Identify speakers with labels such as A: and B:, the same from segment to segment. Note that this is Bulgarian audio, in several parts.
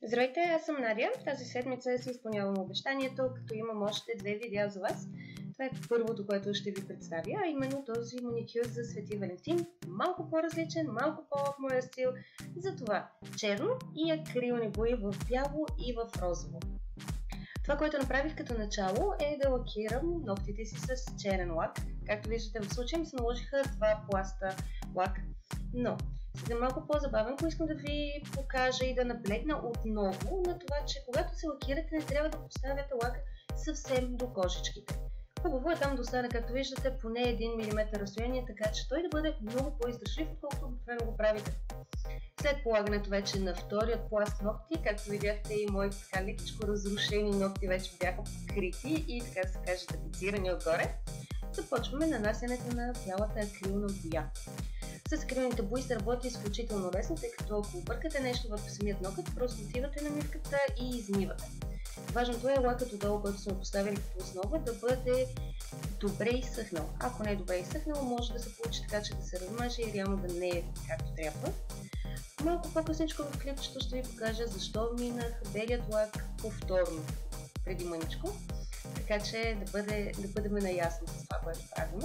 A: Здравейте, аз съм Надя. Тази седмица си изпълнявам обещанието, като имам още 2 видеа за вас. Това е първото, което ще ви представя, а именно този маникюр за Свети Валентин. Малко по-различен, малко по-в моя стил. Затова черно и акрилни бои в бяло и в розово. Това, което направих като начало, е да лакирам ногтите си с черен лак. Както виждате, в случая ми се наложиха 2 пласта лак. Но, за да е малко по-забавен, искам да ви покажа и да наблегна отново на това, че когато се лакирате, не трябва да поставяте лака съвсем до кожичките. Хубаво е там да остане, както виждате, поне 1 мм разстояние, така че той да бъде много по-издържлив, отколкото обикновено го правите. След полагането вече на вторият пласт ногти, както видяхте, и моите така лекичко разрушени ногти вече бяха покрити и, така да се каже, тапицирани отгоре, започваме нанасянето на бялата акрилна боя. С акрилните бои се работи изключително лесно, тъй като ако объркате нещо върху самият нокът, просто отивате на мивката и измивате. Важното е лакът отдолу, който сме поставили като основа, да бъде добре изсъхнал. Ако не е добре изсъхнал, може да се получи така, че да се размаже и реално да не е както трябва. Малко по-късничко в клипчето ще ви покажа защо минах белият лак повторно преди мъничко, така че да бъдем наясно с това, което правим.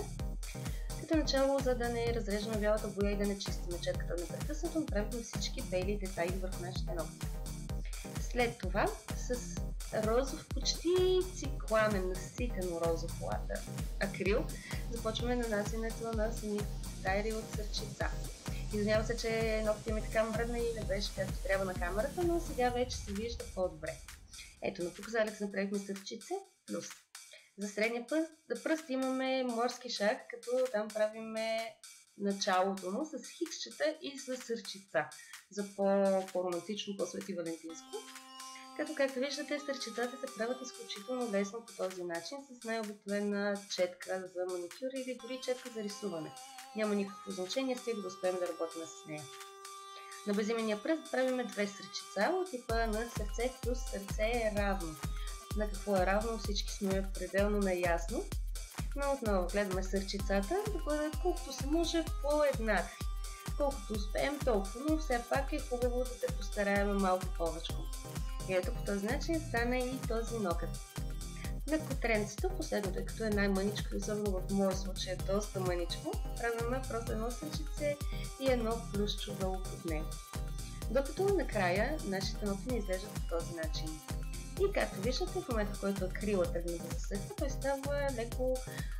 A: Като начало, за да не разрежем бялата боя и да не чистим четката непрекъснато, направихме всички бели детайли върху нашите ногти. След това с розов, почти цикламен, наситено розов акрил, започваме нанасянето на самите детайли от сърчица. Извинявам се, че ногтите ми така мръдна и не беше както трябва на камерата, но сега вече се вижда по-добре. Ето, на показалец направихме сърчице плюс. За средния пръст имаме морски шах, като там правиме началото му с хиксчета и с сърчица, за по-романтично, по-свети валентинско. Като както виждате, сърчицата се правят изключително лесно по този начин, с най-обикновена четка за маникюр или дори четка за рисуване. Няма никакво значение, стига да успеем да работим с нея. На безименния пръст правиме 2 сърчица от типа на сърце плюс сърце е равно. На какво е равно, всички сме пределно наясно, но отново гледаме сърчицата да бъдат колкото се може по-еднакви. Колкото успеем толкова, но все пак е хубаво да се постараем малко повече. И ето по този начин стана и този нокът. На котренцето, последното, тъй като е най-мъничко, особено в моя случай е доста мъничко, правим просто едно сърчице и едно плюсчо долу под него. Докато накрая нашите ногти не изглеждат по този начин. И както виждате, в момента в който акрила тръгне да засъхва, той става леко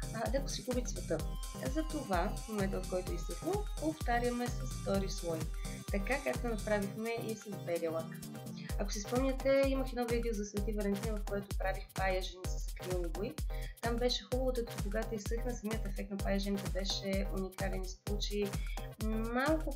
A: си губи цвета. Затова, в момента в който изсъхва, повтаряме с втори слой, така както направихме и с белия лак. Ако си спомняте, имах едно видео за Свети Валентин, в което правих паяжини с акрилни бои. Там беше хубаво, тъй като когато изсъхна, самият ефект на паяжините беше уникален и се получи малко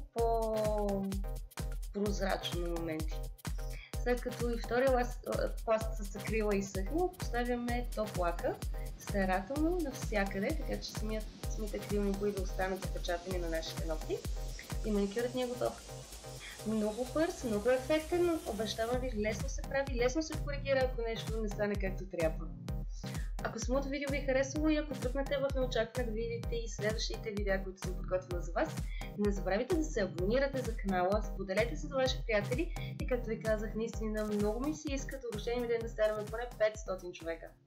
A: по-прозрачно на моменти. След като и втория пласт с акрила изсъхна, поставяме топ лака старателно навсякъде, така че самите акрилни бои да останат запечатани на нашите ногти и маникюрът ни е готов. Много бърз, много ефектен, обещавам ви, лесно се прави, лесно се коригира, ако нещо не стане както трябва. Ако самото видео ви е харесало и ако тръпнете в неочакване да видите и следващите видеа, които съм подготвила за вас, не забравяйте да се абонирате за канала, споделете се с ваши приятели и както ви казах, наистина много ми се иска до рождения ми ден да станем поне 500 човека.